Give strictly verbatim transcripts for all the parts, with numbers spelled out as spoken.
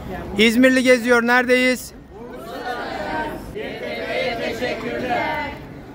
İzmirli geziyor. Neredeyiz? Y T B'ye teşekkürler.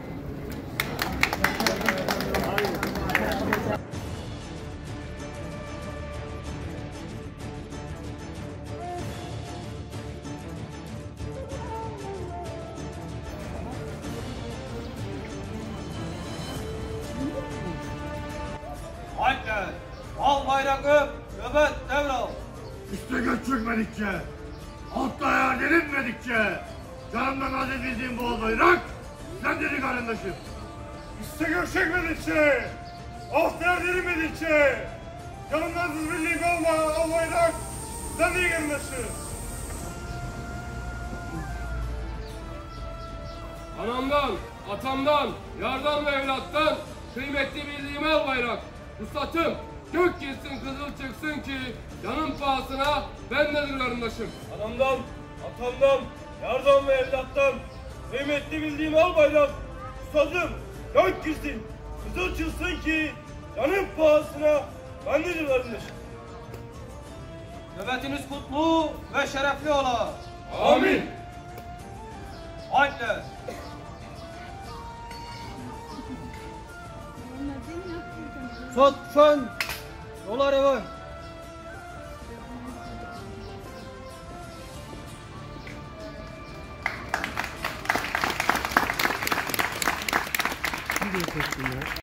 Haydi, al bayrak öp, nöbet devral. Üste göç çökmedikçe, altta ayar delinmedikçe, canımdan aziz bildiğim bu bayrak, sen dedi karındaşım. Üste göç çökmedikçe, altta ayar delinmedikçe, canımdan aziz bildiğim bu bayrak, sen dedi karındaşım. Anamdan, atamdan, yardan ve evlattan kıymetli bildiğim al bayrak. Ruhsatım, gök girsin kızıl çıksın ki canım pahasına bendedir karındaşım. Anamdan, atamdan, yardan ve evlattan kıymetli bildiğim al bayrak. Ustadım, gök girsin, kızıl çıksın ki canım pahasına bendedir kardeşim. Nöbetiniz kutlu ve şerefli ola. Amin. Haydi. Sot, şön, yolları var.